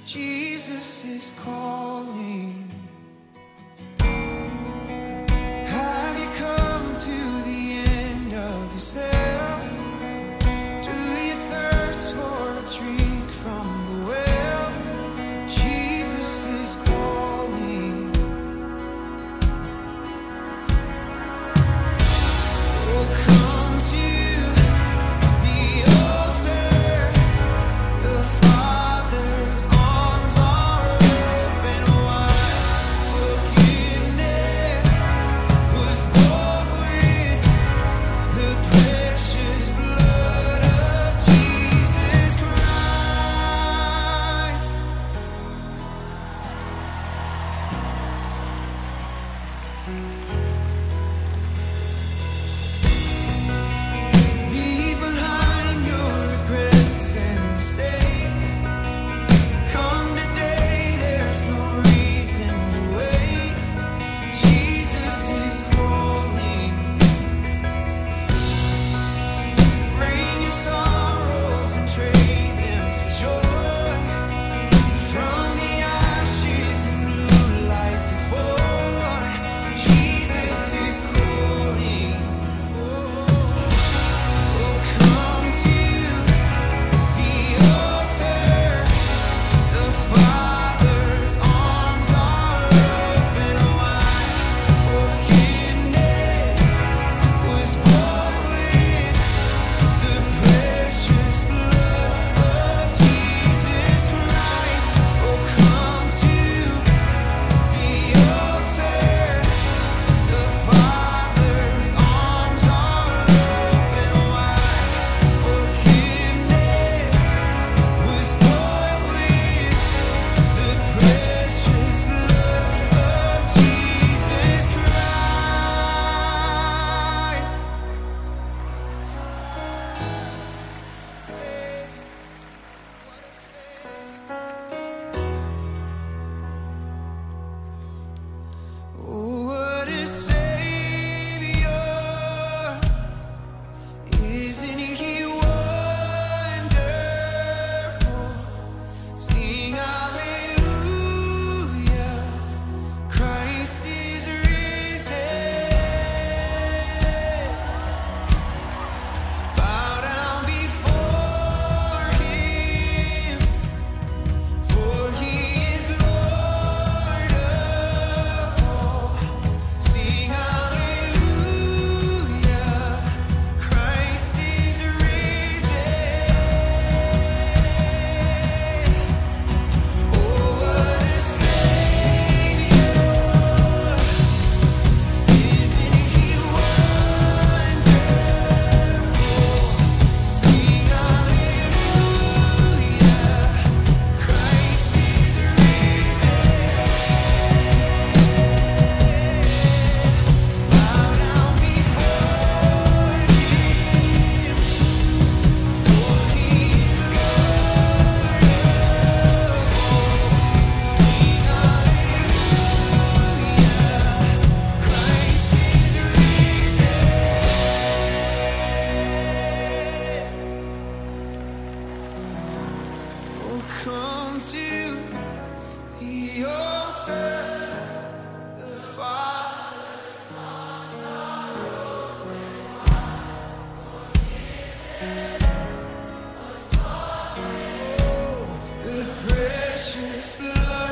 Jesus is calling. Have you come to the end of yourself? Do you thirst for a drink from the well? Jesus is calling. Oh, come to the altar. The Father's arms are open wide. Forgiveness was bought with the precious blood of Jesus Christ. Leave behind your regrets and mistakes. Come today, there's no reason to wait. Jesus is calling. Bring your sorrows and trade them for joy. From the ashes, a new life is born. Jesus is calling. Oh, come to the altar. The Father's arms are open wide. Forgiveness was bought with the precious blood of Jesus Christ. Oh, come to the altar. The Father's arms are open wide. Forgiveness was bought with the precious blood of Jesus Christ. Savior, what a Savior. Oh, what a Savior. Isn't He wonderful? Sing hallelujah. Christ is risen. Bow down before Him, for He is Lord of all. Sing hallelujah. Christ is risen. Oh, what a Savior. Isn't He wonderful? Sing hallelujah. Christ is risen. Bow down before Him, for He is Lord of all. Sing hallelujah. Christ is risen. Oh, come to the altar. The Father, the precious blood